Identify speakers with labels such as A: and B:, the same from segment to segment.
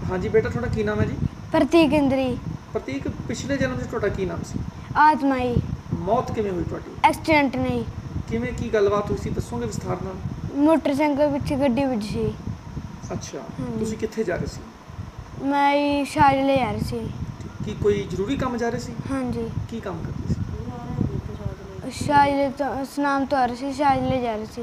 A: हाँ जी बेटा, थोड़ा की नाम है जी?
B: प्रतीक इंद्री।
A: प्रतीक, पिछले जन्म से थोड़ा की नाम सी?
B: आत्माई।
A: मौत किवें हुई तुहाडी?
B: एक्सीडेंट नहीं।
A: किवें की गलबात हुई सी, दसोगे विस्तार नाल?
B: मोटरसाइकिल पिछे गड्डी वजी सी।
A: अच्छा, तुसीं कित्थे जा रहे सी?
B: मैं शादी ले जा रही सी।
A: की कोई जरूरी काम जा रहे सी?
B: हाँ जी।
A: की काम करते सी?
B: शादी तो स्नान तो आ रही सी, शादी ले जा रही सी।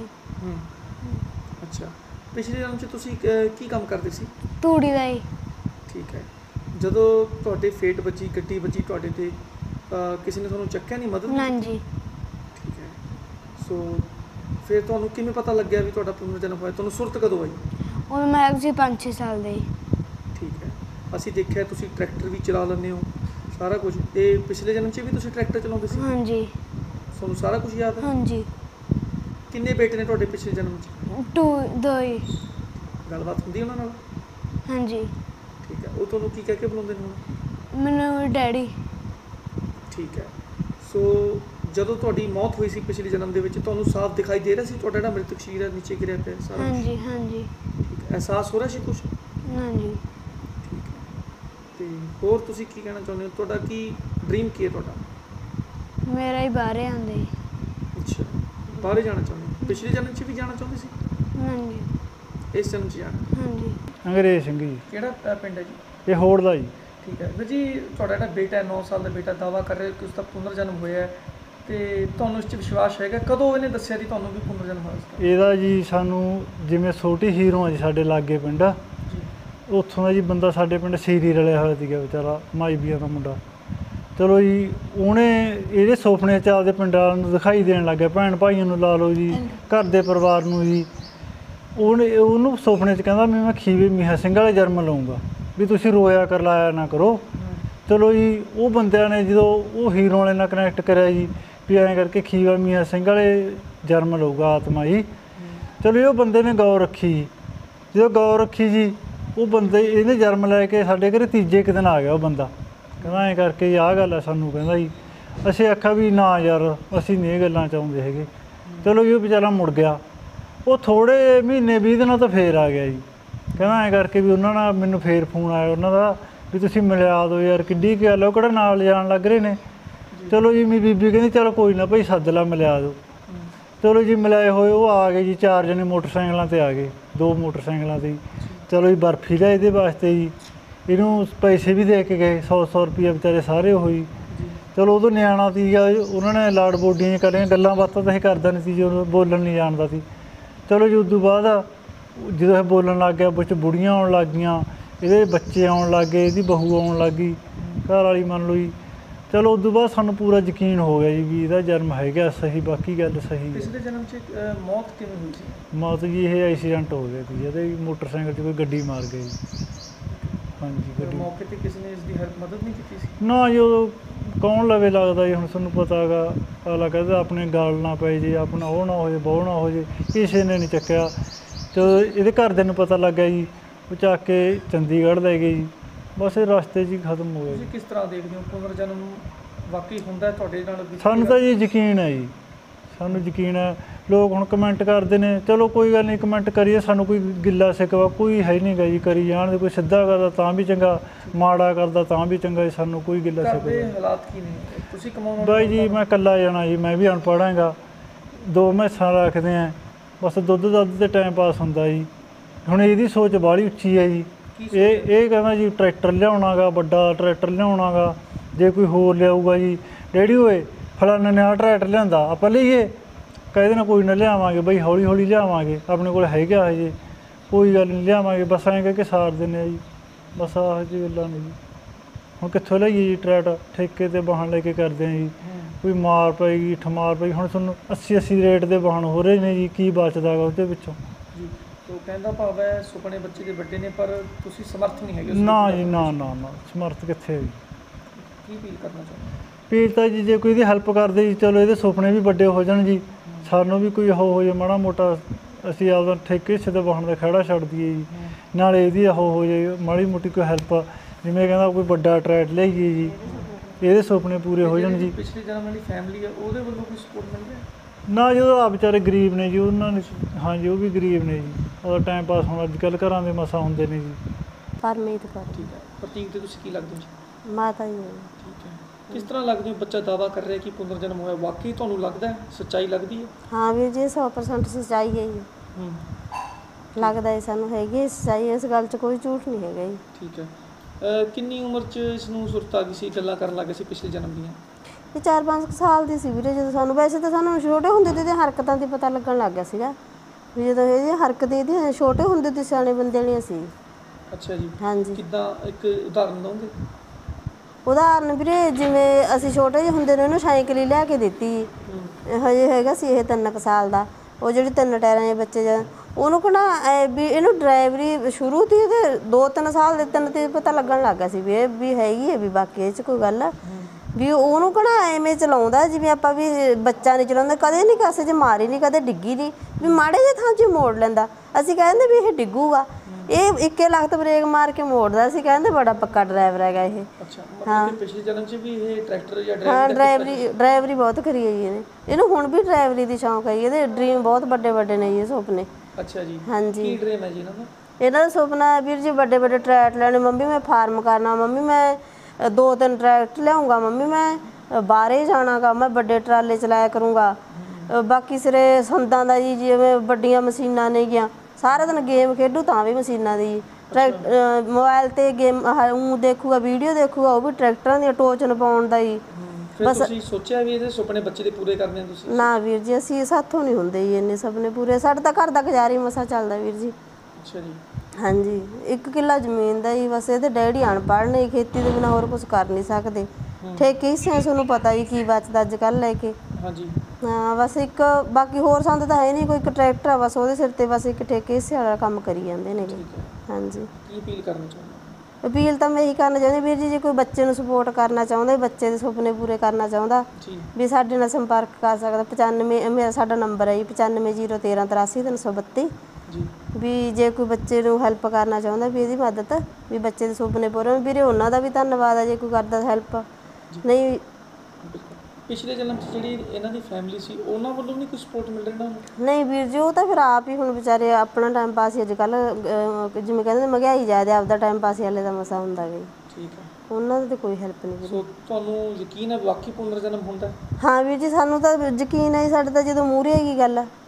A: अच्छा, पिछले जन्म 'ਚ ਤੁਸੀਂ ਕੀ ਕੰਮ ਕਰਦੇ ਸੀ?
B: तूड़ी ਦਾ ਹੀ।
A: ਠੀਕ ਹੈ। ਜਦੋਂ ਤੁਹਾਡੇ ਫੇਟ ਵੱਜੀ, ਗੱਡੀ ਵੱਜੀ ਤੁਹਾਡੇ ਤੇ, ਕਿਸੇ ਨੇ ਤੁਹਾਨੂੰ ਚੱਕਿਆ ਨਹੀਂ, ਮਦਦ
B: ਨਾ
A: ਨਹੀਂ
B: ਜੀ।
A: ਠੀਕ ਹੈ। ਸੋ ਫਿਰ ਤੁਹਾਨੂੰ ਕਿਵੇਂ ਪਤਾ ਲੱਗਿਆ ਵੀ ਤੁਹਾਡਾ ਪੁਨਰ ਜਨਮ ਹੋਇਆ? ਤੁਹਾਨੂੰ ਸੁਰਤ ਕਦੋਂ ਆਈ?
B: ਉਦੋਂ ਮੈਂ ਸੀ 5-6 ਸਾਲ ਦੀ।
A: ਠੀਕ ਹੈ। ਅਸੀਂ ਦੇਖਿਆ ਤੁਸੀਂ ਟਰੈਕਟਰ ਵੀ ਚਲਾ ਲੈਂਦੇ ਹੋ, ਸਾਰਾ ਕੁਝ। ਤੇ ਪਿਛਲੇ ਜਨਮ 'ਚ ਵੀ ਤੁਸੀਂ ਟਰੈਕਟਰ ਚਲਾਉਂਦੇ ਸੀ?
B: हाँ जी।
A: ਤੁਹਾਨੂੰ ਸਾਰਾ ਕੁਝ ਯਾਦ ਹੈ?
B: हाँ जी।
A: ਕਿੰਨੇ ਬੇਟੇ ਨੇ ਤੁਹਾਡੇ ਪਿਛਲੇ ਜਨਮ 'ਚ?
B: 2 ਹੀ।
A: ਗੱਲਬਾਤ ਹੁੰਦੀ ਉਹਨਾਂ ਨਾਲ?
B: हाँ जी।
A: ਠੀਕ ਹੈ। ਉਹ ਤੁਹਾਨੂੰ ਕੀ ਕਹਿ ਕੇ ਬੁਲਾਉਂਦੇ ਨੇ ਹੁਣ?
B: ਮੈਨੂੰ ਡੈਡੀ। ਠੀਕ
A: ਹੈ। ਸੋ ਜਦੋਂ ਤੁਹਾਡੀ ਮੌਤ ਹੋਈ ਸੀ ਪਿਛਲੇ ਜਨਮ ਦੇ ਵਿੱਚ, ਤੁਹਾਨੂੰ ਸਾਫ਼ ਦਿਖਾਈ ਦੇ ਰਿਹਾ ਸੀ ਤੁਹਾਡਾ ਜਿਹੜਾ ਮ੍ਰਿਤਕ ਸਰੀਰ ਹੈ ਨੀਚੇ ਗਿਰਿਆ ਪਿਆ ਸਾਰਾ?
B: हाँ जी। हाँ जी।
A: ਠੀਕ ਹੈ। ਅਹਿਸਾਸ ਹੋ ਰਿਹਾ ਸੀ ਕੁਝ?
B: हाँ जी।
A: ਠੀਕ ਹੈ। ਤੇ ਹੋਰ ਤੁਸੀਂ ਕੀ ਕਹਿਣਾ ਚਾਹੁੰਦੇ ਹੋ? ਤੁਹਾਡਾ ਕੀ ਡ੍ਰੀਮ ਕੀ ਹੈ ਤੁਹਾਡਾ?
B: ਮੇਰਾ ਹੀ ਬਾਹਰ ਆਉਂਦੇ।
A: ਅੱਛਾ, ਬਾਹਰ ਜਾਣਾ ਚਾਹੁੰਦੇ ਹੋ? ਪਿਛਲੇ ਜਨਮ 'ਚ ਵੀ ਜਾਣਾ ਚਾਹੁੰਦੇ ਸੀ?
B: हाँ जी।
A: ਇਸ ਜਨਮ 'ਚ ਜਾਣਾ?
B: हाँ जी।
C: ਅੰਗਰੇਜ਼ ਸਿੰਘ ਜੀ।
A: ਕਿਹੜਾ ਪਿੰਡ ਹੈ ਜੀ?
C: ਇਹ ਹੋੜ ਦਾ ਜੀ।
A: ਠੀਕ ਹੈ ਵੀਰ ਜੀ, ਤੁਹਾਡਾ ਜਿਹੜਾ ਬੇਟਾ ਹੈ 9 ਸਾਲ ਦਾ ਬੇਟਾ, ਦਾਅਵਾ ਕਰ ਰਿਹਾ ਕਿ ਉਸ ਦਾ ਪੁਨਰ ਜਨਮ ਹੋਇਆ ਹੈ, ਤੇ ਤੁਹਾਨੂੰ ਇਸ 'ਚ ਵਿਸ਼ਵਾਸ ਹੈਗਾ? ਕਦੋਂ ਇਹਨੇ ਦੱਸਿਆ ਜੀ ਤੁਹਾਨੂੰ ਵੀ ਪੁਨਰ ਜਨਮ ਹੋਇਆ ਉਸਦਾ?
C: ਇਹਦਾ ਜੀ ਸਾਨੂੰ ਜਿਵੇਂ ਛੋਟੀ ਹੀਰੋ ਆ ਜੀ, ਸਾਡੇ ਲਾਗੇ ਪਿੰਡ
A: ਜੀ।
C: ਉੱਥੋਂ ਦਾ ਜੀ ਬੰਦਾ ਸਾਡੇ ਪਿੰਡ ਸੀਰੀ ਰਲਿਆ ਹੋਇਆ ਸੀਗਾ ਵਿਚਾਰਾ, ਮਾਈਬੀਆ ਦਾ ਮੁੰਡਾ। ਚਲੋ ਜੀ, ਉਹਨੇ ਇਹਦੇ ਸੁਪਨੇ 'ਚ ਆਪਦੇ ਪਿੰਡ ਵਾਲਿਆਂ ਨੂੰ ਦਿਖਾਈ ਦੇਣ ਲੱਗ ਗਿਆ, ਭੈਣ ਭਾਈਆਂ ਨੂੰ ਲਾ ਲਓ ਜੀ, ਘਰ ਦੇ ਪਰਿਵਾਰ ਨੂੰ ਜੀ। ਉਹਨੂੰ ਸੁਪਨੇ 'ਚ ਕਹਿੰਦਾ ਵੀ ਮੈਂ ਖੀਵੇ ਮੀਆਂ ਸਿੰਘ ਵਾਲੇ ਜਨਮ ਲਊਂਗਾ, ਵੀ ਤੁਸੀਂ ਰੋਇਆ ਕਰ ਲਾਇਆ ਨਾ ਕਰੋ। ਚਲੋ ਜੀ, ਉਹ ਬੰਦਿਆਂ ਨੇ ਜਦੋਂ ਉਹ ਹੀਰੋ ਵਾਲੇ ਨਾਲ ਕਨੈਕਟ ਕਰਿਆ ਜੀ, ਵੀ ਐਂ ਕਰਕੇ ਖੀਵਾ ਮੀਆਂ ਸਿੰਘ ਵਾਲੇ ਜਨਮ ਲਊਗਾ ਆਤਮਾ ਜੀ। ਚਲੋ ਉਹ ਬੰਦੇ ਨੇ ਗੌਰ ਰੱਖੀ ਜੀ। ਜਦੋਂ ਗੌਰ ਰੱਖੀ ਜੀ, ਉਹ ਬੰਦੇ ਇਹਨੇ ਜਨਮ ਲੈ ਕੇ ਸਾਡੇ ਘਰੇ ਤੀਜੇ ਕੁ ਦਿਨ ਆ ਗਿਆ ਉਹ ਬੰਦਾ, ਕਹਿੰਦਾ ਐਂ ਕਰਕੇ ਆਹ ਗੱਲ ਹੈ ਸਾਨੂੰ, ਕਹਿੰਦਾ ਜੀ। ਅਸੀਂ ਆਖਿਆ ਵੀ ਨਾ ਯਾਰ, ਅਸੀਂ ਨਹੀਂ ਇਹ ਗੱਲਾਂ ਚਾਹੁੰਦੇ ਹੈਗੇ। ਚਲੋ ਜੀ, ਉਹ ਵਿਚਾਰਾ ਮੁੜ ਗਿਆ। ਉਹ ਥੋੜ੍ਹੇ ਮਹੀਨੇ 20 ਦਿਨਾਂ ਤੋਂ ਫੇਰ ਆ ਗਿਆ ਜੀ, ਕਹਿੰਦਾ ਐਂ ਕਰਕੇ ਵੀ ਉਹਨਾਂ ਨਾਲ ਮੈਨੂੰ ਫੇਰ ਫੋਨ ਆਇਆ ਉਹਨਾਂ ਦਾ, ਵੀ ਤੁਸੀਂ ਮਿਲਿਆ ਦਿਓ ਯਾਰ, ਕਿੱਡੀ ਕੁ ਗੱਲ, ਉਹ ਕਿਹੜਾ ਨਾਲ ਜਾਣ ਲੱਗ ਰਹੇ ਨੇ। ਚਲੋ ਜੀ, ਮੇਰੀ ਬੀਬੀ ਕਹਿੰਦੀ ਚਲੋ ਕੋਈ ਨਾ ਭਾਈ, ਸੱਦ ਲਾ, ਮਿਲਿਆ ਦਿਓ। ਚਲੋ ਜੀ, ਮਿਲਾਏ ਹੋਏ ਉਹ ਆ ਗਏ ਜੀ, 4 ਜਣੇ ਮੋਟਰਸਾਈਕਲਾਂ 'ਤੇ ਆ ਗਏ, 2 ਮੋਟਰਸਾਈਕਲਾਂ 'ਤੇ। ਚਲੋ ਜੀ, ਬਰਫੀ ਦਾ ਇਹਦੇ ਵਾਸਤੇ ਜੀ, ਇਹਨੂੰ ਪੈਸੇ ਵੀ ਦੇ ਕੇ ਗਏ, 100-100 ਰੁਪਈਆ ਵਿਚਾਰੇ ਸਾਰੇ ਹੋਈ। ਚਲੋ ਉਦੋਂ ਨਿਆਣਾ ਸੀਗਾ, ਉਹਨਾਂ ਨੇ ਲਾੜ ਬੋਡੀਆਂ ਕਰੀਆਂ, ਗੱਲਾਂ ਬਾਤਾਂ ਤਾਂ ਇਹ ਕਰਦਾ ਨਹੀਂ ਸੀ, ਜਦੋਂ ਬੋਲਣ ਨਹੀਂ ਜਾਣਦਾ ਸੀ। ਚਲੋ ਜੀ, ਉਦੋਂ ਬਾਅਦ ਜਦੋਂ ਇਹ ਬੋਲਣ ਲੱਗ ਗਿਆ, ਵਿੱਚ ਬੁੜੀਆਂ ਆਉਣ ਲੱਗ ਗਈਆਂ, ਇਹਦੇ ਬੱਚੇ ਆਉਣ ਲੱਗ ਗਏ, ਇਹਦੀ ਬਹੂ ਆਉਣ ਲੱਗ ਗਈ, ਘਰ ਵਾਲੀ ਮੰਨ ਲਓ ਜੀ। ਚਲੋ ਉਦੋਂ ਬਾਅਦ ਸਾਨੂੰ ਪੂਰਾ ਯਕੀਨ ਹੋ ਗਿਆ ਜੀ ਵੀ ਇਹਦਾ ਜਨਮ ਹੈਗਾ ਸਹੀ, ਬਾਕੀ ਗੱਲ ਸਹੀ ਹੈ।
A: ਪਿਛਲੇ ਜਨਮ 'ਚ ਮੌਤ ਕਿਵੇਂ ਹੋਈ ਸੀ?
C: ਮੌਤ ਜੀ ਇਹ ਐਕਸੀਡੈਂਟ ਹੋ ਗਿਆ ਸੀ, ਇਹਦੇ ਮੋਟਰਸਾਈਕਲ 'ਚ ਕੋਈ ਗੱਡੀ ਮਾਰ ਗਈ। ਹਾਂਜੀ, ਗੱਡੀ। ਮੌਕੇ
A: 'ਤੇ ਕਿਸੇ ਨੇ ਇਸ ਦੀ ਮਦਦ ਨਹੀਂ ਕੀਤੀ ਸੀ?
C: ਨਾ ਜੀ, ਉਦੋਂ ਕੌਣ ਲਵੇ ਲੱਗਦਾ ਜੀ। ਹੁਣ ਤੁਹਾਨੂੰ ਪਤਾ ਹੈਗਾ, ਅਗਲਾ ਕਹਿੰਦਾ ਆਪਣੇ ਗਲ ਨਾ ਪੈ ਜੇ, ਆਪਣਾ ਉਹ ਨਾ ਹੋ ਜੇ, ਬਹੁ ਨਾ ਹੋ ਜੇ, ਕਿਸੇ ਨੇ ਨਹੀਂ ਚੱਕਿਆ। ਜਦੋਂ ਇਹਦੇ ਘਰਦਿਆਂ ਨੂੰ ਪਤਾ ਲੱਗ ਗਿਆ ਜੀ, ਉਹ ਚੱਕ ਕੇ ਚੰਡੀਗੜ੍ਹ ਲੈ ਗਏ ਜੀ, ਬਸ ਇਹ ਰਸਤੇ 'ਚ ਹੀ ਖਤਮ ਹੋ ਗਿਆ।
A: ਤੁਸੀਂ ਕਿਸ ਤਰ੍ਹਾਂ ਦੇਖਦੇ ਹੋ, ਪੁਨਰ ਜਨਮ ਵਾਕਈ ਹੁੰਦਾ ਤੁਹਾਡੇ ਨਾਲ?
C: ਸਾਨੂੰ ਤਾਂ ਜੀ ਯਕੀਨ ਹੈ ਜੀ, ਸਾਨੂੰ ਯਕੀਨ ਹੈ। ਲੋਕ ਹੁਣ ਕਮੈਂਟ ਕਰਦੇ ਨੇ, ਚਲੋ ਕੋਈ ਗੱਲ ਨਹੀਂ, ਕਮੈਂਟ ਕਰੀਏ, ਸਾਨੂੰ ਕੋਈ ਗਿੱਲਾ ਸਿਕਵਾ ਕੋਈ ਹੈ ਨਹੀਂ ਗਾ ਜੀ, ਕਰੀ ਜਾਣ ਦੇ। ਕੋਈ ਸਿੱਧਾ ਕਰਦਾ ਤਾਂ ਵੀ ਚੰਗਾ, ਮਾੜਾ ਕਰਦਾ ਤਾਂ ਵੀ ਚੰਗਾ, ਸਾਨੂੰ ਕੋਈ ਗਿੱਲਾ ਸਿਕਵਾ।
A: ਹਾਲਾਤ ਕੀ ਨੇ? ਤੁਸੀਂ ਕਮਾਉਣ
C: ਬਾਈ ਜੀ, ਮੈਂ ਇਕੱਲਾ ਜਾਣਾ ਜੀ, ਮੈਂ ਵੀ ਅਨਪੜ੍ਹ ਹੈਗਾ, 2 ਮੈਸਾਂ ਰੱਖਦੇ ਹਾਂ, ਬਸ ਦੁੱਧ ਦੱਧ 'ਤੇ ਟਾਈਮ ਪਾਸ ਹੁੰਦਾ ਜੀ। ਹੁਣ ਇਹਦੀ ਸੋਚ ਬਾਹਲੀ ਉੱਚੀ ਹੈ ਜੀ। ਇਹ ਕਹਿੰਦਾ ਜੀ ਟਰੈਕਟਰ ਲਿਆਉਣਾ ਗਾ, ਵੱਡਾ ਟਰੈਕਟਰ ਲਿਆਉਣਾ ਗਾ, ਜੇ ਕੋਈ ਹੋਰ ਲਿਆਊਗਾ ਜੀ, ਡੈਡੀ ਹੋਏ ਫਲਾਣੇ ਨੇ ਆਹ ਟਰੈਕਟਰ ਲਿਆਂਦਾ, ਆਪਾਂ ਲਈਏ? ਕਹਿੰਦੇ ਨਾ ਕੋਈ ਨਾ ਲਿਆਵਾਂਗੇ ਬਈ, ਹੌਲੀ ਹੌਲੀ ਲਿਆਵਾਂਗੇ, ਆਪਣੇ ਕੋਲ ਹੈਗਾ ਹਜੇ, ਕੋਈ ਗੱਲ ਨਹੀਂ ਲਿਆਵਾਂਗੇ, ਬਸ ਐਂ ਕਰਕੇ ਸਾਰ ਦਿੰਦੇ ਆ ਜੀ। ਬਸ ਆਹ ਜਿਹੀ ਗੱਲਾਂ ਨੇ ਜੀ। ਹੁਣ ਕਿੱਥੋਂ ਲਈਏ ਜੀ ਟਰੈਕਟਰ? ਠੇਕੇ 'ਤੇ ਵਾਹਨ ਲੈ ਕੇ ਕਰਦੇ ਆ ਜੀ, ਕੋਈ ਮਾਰ ਪਏਗੀ, ਠਮਾਰ ਪਏਗੀ। ਹੁਣ ਤੁਹਾਨੂੰ 80-80 ਰੇਟ ਦੇ ਵਾਹਨ ਹੋ ਰਹੇ ਨੇ ਜੀ, ਕੀ ਬਚਦਾ ਗਾ ਉਹਦੇ ਵਿੱਚੋਂ
A: ਜੀ? ਤੋ ਕਹਿੰਦਾ ਭਾਵ ਹੈ ਸੁਪਨੇ ਬੱਚੇ ਦੇ ਵੱਡੇ ਨੇ, ਪਰ ਤੁਸੀਂ ਸਮਰਥ ਨਹੀਂ ਹੈਗੇ?
C: ਨਾ ਜੀ, ਨਾ ਨਾ ਨਾ, ਸਮਰਥ ਕਿੱਥੇ ਹੈ ਜੀ।
A: ਕੀ ਅਪੀਲ ਕਰਨਾ ਚਾਹੁੰਦੇ?
C: ਅਪੀਲ ਤਾਂ ਜੀ, ਜੇ ਕੋਈ ਇਹਦੀ ਹੈਲਪ ਕਰਦੇ ਜੀ, ਚਲੋ ਇਹਦੇ ਸੁਪਨੇ ਵੀ ਵੱਡੇ ਹੋ ਜਾਣ ਜੀ, ਸਾਨੂੰ ਵੀ ਕੋਈ ਉਹ ਹੋ ਜਾਏ ਮਾੜਾ ਮੋਟਾ, ਅਸੀਂ ਆਪਦਾ ਠੇਕੇ ਹਿੱਸੇ ਦੇ ਵਾਹਨ ਦਾ ਖਹਿੜਾ ਛੱਡ ਦਈਏ ਜੀ, ਨਾਲੇ ਇਹਦੀ ਉਹ ਹੋ ਜਾਏ ਮਾੜੀ ਮੋਟੀ ਕੋਈ ਹੈਲਪ, ਜਿਵੇਂ ਕਹਿੰਦਾ ਕੋਈ ਵੱਡਾ ਟਰੈਕਟ ਲਿਆਈਏ ਜੀ, ਇਹਦੇ ਸੁਪਨੇ ਪੂਰੇ ਹੋ ਜਾਣ ਜੀ।
A: ਪਿਛਲੇ ਜਨਮ ਵਾਲੀ ਫੈਮਿਲੀ ਹੈ, ਉਹਦੇ ਵੱਲੋਂ ਕੋਈ ਸਪੋਰਟ ਮਿਲ ਰਿਹਾ?
C: ਨਾ, ਜਦੋਂ ਆਪ ਵਿਚਾਰੇ ਗਰੀਬ ਨੇ ਜੀ, ਉਹਨਾਂ ਨੇ, ਹਾਂਜੀ ਉਹ ਵੀ ਗਰੀਬ ਨੇ ਜੀ, ਉਹਦਾ ਟਾਈਮ ਪਾਸ ਹੁਣ ਅੱਜ ਕੱਲ੍ਹ ਘਰਾਂ ਦੇ ਮਸਾਂ ਹੁੰਦੇ ਨੇ ਜੀ।
D: ਪਰਮੀਤ ਕੌਰ
A: ਠੀਕ ਹੈ। ਪ੍ਰਤੀਕ ਤੇ ਤੁਸੀਂ ਕੀ ਲੱਗਦੇ ਹੋ ਜੀ?
D: ਮਾਤਾ ਜੀ
A: ਠੀਕ ਹੈ। ਕਿਸ ਤਰ੍ਹਾਂ ਲੱਗਦੇ ਹੋ ਬੱਚਾ ਦਾਵਾ ਕਰ ਰਿਹਾ ਕਿ ਪੁਨਰ ਜਨਮ ਹੋਇਆ, ਵਾਕਈ ਤੁਹਾਨੂੰ ਲੱਗਦਾ ਹੈ, ਸੱਚਾਈ ਲੱਗਦੀ ਹੈ?
D: ਹਾਂ ਵੀਰ ਜੀ 100% ਸੱਚਾਈ ਹੈ ਜੀ।
A: ਹੂੰ।
D: ਲੱਗਦਾ ਹੈ ਸਾਨੂੰ ਹੈਗੀ ਹੈ ਸੱਚਾਈ, ਇਸ ਗੱਲ 'ਚ ਕੋਈ ਝੂਠ ਨਹੀਂ ਹੈਗਾ ਜੀ।
A: ਠੀਕ ਹੈ। ਕਿੰਨੀ ਉਮਰ 'ਚ ਇਸ ਨੂੰ ਸੁਰਤ ਆ ਗਈ ਸੀ, ਗੱਲਾਂ ਕਰਨ ਲੱਗ ਗਏ ਸੀ ਪਿਛਲੇ ਜਨਮ ਦੀਆਂ?
D: ਇਹ 4-5 ਸਾਲ ਦੀ ਸੀ ਵੀਰੇ ਜਦੋਂ ਸਾਨੂੰ, ਵੈਸੇ ਤਾਂ ਸਾਨੂੰ ਛੋਟੇ ਹੁੰਦੇ ਤੇ ਇਹਦੀਆਂ ਹਰਕਤਾਂ ਦੀ ਪਤਾ ਲੱਗਣ ਲੱਗ ਗਿਆ ਸੀਗਾ ਵੀ ਜਦੋਂ ਇਹਦੀਆਂ ਹਰਕਤਾਂ ਇਹਦੀਆਂ ਛੋਟੇ ਹੁੰਦੇ ਤੇ ਸਿਆਣੇ ਬੰਦੇ ਵਾਲੀਆਂ ਸੀ।
A: ਅੱਛਾ ਜੀ।
D: ਹਾਂਜੀ।
A: ਕਿੱਦਾਂ, ਇੱਕ ਉਦਾਹਰਨ ਦਿਓਗੇ?
D: ਉਦਾਹਰਨ ਵੀਰੇ ਜਿਵੇਂ ਅਸੀਂ ਛੋਟੇ ਜਿਹੇ ਹੁੰਦੇ ਨੇ ਉਹਨੂੰ ਸਾਈਕਲ ਹੀ ਲਿਆ ਕੇ ਦਿੱਤੀ, ਹਜੇ ਹੈਗਾ ਸੀ ਇਹ 3 ਕੁ ਸਾਲ ਦਾ। ਉਹ ਜਿਹੜੀ 3 ਟਾਇਰਾਂ ਦੇ ਬੱਚੇ ਜਾਂ ਉਹਨੂੰ ਕਹਿਣਾ ਵੀ ਇਹਨੂੰ ਡਰਾਈਵਰੀ ਸ਼ੁਰੂ ਤੀ ਇਹਦੇ 2-3 ਸਾਲ ਦੇ 3 ਤੇ ਪਤਾ ਲੱਗਣ ਲੱਗ ਗਿਆ ਸੀ ਵੀ ਇਹ ਵੀ ਹੈਗੀ ਹੈ ਵੀ ਬਾਕੀ ਇਹ 'ਚ ਕੋਈ ਗੱਲ ਆ ਵੀ ਉਹਨੂੰ ਕਹਿਣਾ ਐਵੇਂ ਚਲਾਉਂਦਾ ਜਿਵੇਂ ਆਪਾਂ ਵੀ ਬੱਚਾ ਨਹੀਂ ਚਲਾਉਂਦਾ, ਕਦੇ ਨਹੀਂ ਕਾਸੇ 'ਚ ਮਾਰੀ ਨਹੀਂ, ਕਦੇ ਡਿੱਗੀ ਨਹੀਂ, ਵੀ ਮਾੜੇ ਜਿਹੇ ਥਾਂ 'ਚ ਮੋੜ ਲੈਂਦਾ। ਅਸੀਂ ਕਹਿੰਦੇ ਵੀ ਇਹ ਡਿੱਗੂਗਾ, ਇਹ ਇੱਕੇ ਲੱਖਤ ਬ੍ਰੇਕ ਮਾਰ ਕੇ ਮੋੜਦਾ। ਅਸੀਂ ਕਹਿੰਦੇ ਬੜਾ ਪੱਕਾ ਡਰਾਈਵਰ ਹੈਗਾ ਇਹ।
A: ਅੱਛਾ, ਮਤਲਬ ਕਿ ਪਿਛਲੇ ਜਨਮ 'ਚ ਵੀ ਇਹ ਟਰੈਕਟਰ ਜਾਂ
D: ਹਾਂ ਡਰਾਈਵਰੀ ਬਹੁਤ ਕਰੀ ਹੈ ਜੀ ਇਹਨੇ। ਇਹਨੂੰ ਹੁਣ ਵੀ ਡਰਾਈਵਰੀ ਦੀ ਸ਼ੌਂਕ ਹੈ ਜੀ। ਇਹਦੇ ਡਰੀਮ ਬਹੁਤ ਵੱਡੇ ਵੱਡੇ ਨੇ ਜੀ, ਇਹ ਸੁਪਨੇ।
A: ਅੱਛਾ ਜੀ।
D: ਹਾਂਜੀ।
A: ਕੀ ਡਰੀਮ ਹੈ ਜੀ ਇਹਨਾਂ ਦਾ?
D: ਇਹਨਾਂ ਦਾ ਸੁਪਨਾ ਹੈ ਵੀਰ ਜੀ ਵੱਡੇ ਵੱਡੇ ਟਰੈਕਟਰ ਲੈਣੇ। ਮੰਮੀ ਮੈਂ ਫਾਰਮ ਕਰਨਾ, ਮੰਮੀ ਮੈਂ 2-3 ਟਰੈਕਟਰ ਲਿਆਉਂਗਾ, ਮੰਮੀ ਮੈਂ ਬਾਹਰੇ ਜਾਣਾਗਾ, ਮੈਂ ਵੱਡੇ ਟਰਾਲੇ ਚਲਾਇਆ ਕਰੂੰਗਾ। ਬਾਕੀ ਸਿਰੇ ਸੰਦਾਂ ਦਾ ਜੀ, ਜਿਵੇਂ ਵੱਡੀਆਂ ਮਸ਼ੀਨਾਂ ਨੇ ਗੀਆਂ, ਸਾਰਾ ਦਿਨ ਗੇਮ ਖੇਡੂ ਤਾਂ ਵੀ ਮਸ਼ੀਨਾਂ ਦੀ। ਮੋਬਾਈਲ ਤੇ ਗੇਮ ਦੇਖੂਗਾ, ਵੀਡੀਓ ਦੇਖੂਗਾ, ਉਹ ਵੀ ਟਰੈਕਟਰਾਂ ਦੀਆਂ ਟੋਚਨ ਪਾਉਣ ਦਾ ਜੀ।
A: ਫਿਰ ਤੁਸੀਂ ਸੋਚਿਆ ਵੀ ਇਹਦੇ ਸੁਪਨੇ ਬੱਚੇ ਦੇ ਪੂਰੇ ਕਰਨੇ ਤੁਸੀਂ?
D: ਨਾ ਵੀਰ ਜੀ, ਅਸੀਂ ਸਾਥੋਂ ਨਹੀਂ ਹੁੰਦੇ ਜੀ ਇੰਨੇ ਸੁਪਨੇ ਪੂਰੇ। ਸਾਡਾ ਤਾਂ ਘਰ ਦਾ ਗੁਜ਼ਾਰਾ ਹੀ ਮਸਾ ਚੱਲਦਾ ਵੀਰ ਜੀ।
A: ਅੱਛਾ ਜੀ।
D: ਹਾਂਜੀ। 1 ਕਿੱਲਾ ਜ਼ਮੀਨ ਦਾ ਹੀ ਬਸ। ਇਹਦੇ ਡੈਡੀ ਅਨਪੜ੍ਹ ਨੇ, ਖੇਤੀ ਦੇ ਬਿਨਾਂ ਹੋਰ ਕੁਝ ਕਰ ਨਹੀਂ ਸਕਦੇ। ਠੇਕੇ ਹਿੱਸੇ ਤੁਹਾਨੂੰ ਪਤਾ ਹੀ ਕੀ ਬਚਦਾ ਅੱਜ ਕੱਲ੍ਹ ਲੈ ਕੇ।
A: ਹਾਂਜੀ।
D: ਹਾਂ ਬਸ ਇੱਕ ਬਾਕੀ ਹੋਰ ਸੰਦ ਤਾਂ ਹੈ ਨਹੀਂ ਕੋਈ, ਇੱਕ ਟਰੈਕਟਰ ਆ ਬਸ, ਉਹਦੇ ਸਿਰ ਤੇ ਬਸ ਇੱਕ ਠੇਕੇ ਹਿੱਸੇ ਵਾਲਾ ਕੰਮ ਕਰੀ ਜਾਂਦੇ ਨੇ ਜੀ।
A: ਠੀਕ ਹੈ।
D: ਹਾਂਜੀ।
A: ਕੀ ਅਪੀਲ ਕਰਨਾ ਚਾਹੁੰਦੇ?
D: ਅਪੀਲ ਤਾਂ ਮੈਂ ਇਹੀ ਕਰਨਾ ਚਾਹੁੰਦੀ ਵੀਰ ਜੀ, ਜੇ ਕੋਈ ਬੱਚੇ ਨੂੰ ਸਪੋਰਟ ਕਰਨਾ ਚਾਹੁੰਦਾ, ਬੱਚੇ ਦੇ ਸੁਪਨੇ ਪੂਰੇ ਕਰਨਾ ਚਾਹੁੰਦਾ,
A: ਜੀ,
D: ਵੀ ਸਾਡੇ ਨਾਲ ਸੰਪਰਕ ਕਰ ਸਕਦਾ। 95 ਮੇਰਾ ਸਾਡਾ ਨੰਬਰ ਹੈ ਜੀ, 9501383332।
A: ਜੀ।
D: ਵੀ ਜੇ ਕੋਈ ਬੱਚੇ ਨੂੰ ਹੈਲਪ ਕਰਨਾ ਚਾਹੁੰਦਾ ਵੀ ਇਹਦੀ ਮਦਦ, ਵੀ ਬੱਚੇ ਦੇ ਸੁਪਨੇ ਪੂਰੇ ਹੋਣ, ਵੀਰੇ ਉਹਨਾਂ ਦਾ ਵੀ ਧੰਨਵਾਦ ਹੈ ਜੇ ਕੋਈ ਕਰਦਾ ਹੈਲਪ। ਨਹੀਂ
A: ਪਿਛਲੇ ਜਨਮ 'ਚ ਜਿਹੜੀ ਇਹਨਾਂ ਦੀ ਫੈਮਿਲੀ ਸੀ, ਉਹਨਾਂ ਵੱਲੋਂ ਨਹੀਂ ਕੋਈ ਸਪੋਰਟ ਮਿਲ ਰਿਹਾ ਨੂੰ?
D: ਨਹੀਂ ਵੀਰ ਜੀ, ਉਹ ਤਾਂ ਫਿਰ ਆਪ ਹੀ ਹੁਣ ਵਿਚਾਰੇ ਆਪਣਾ ਟਾਈਮ ਪਾਸ ਹੀ ਅੱਜ ਕੱਲ੍ਹ ਜਿਵੇਂ ਕਹਿੰਦੇ ਨੇ ਮਹਿੰਗਾਈ ਜ਼ਿਆਦਾ, ਆਪਦਾ ਟਾਈਮ ਪਾਸ ਹੀ ਹਾਲੇ ਦਾ ਮਸਾ ਹੁੰਦਾ ਗਈ।
A: ਠੀਕ ਹੈ।
D: ਉਹਨਾਂ ਦੀ ਤਾਂ ਕੋਈ ਹੈਲਪ ਨਹੀਂ ਵੀਰੇ।
A: ਸੋ ਤੁਹਾਨੂੰ ਯਕੀਨ ਹੈ ਵਾਕਈ ਪੁਨਰ ਜਨਮ ਹੁੰਦਾ?
D: ਹਾਂ ਵੀਰ ਜੀ, ਸਾਨੂੰ ਤਾਂ ਯਕੀਨ ਹੈ ਜੀ। ਸਾਡੇ ਤਾਂ ਜਦੋਂ ਮੂਹਰੇ ਹੈਗੀ ਗੱਲ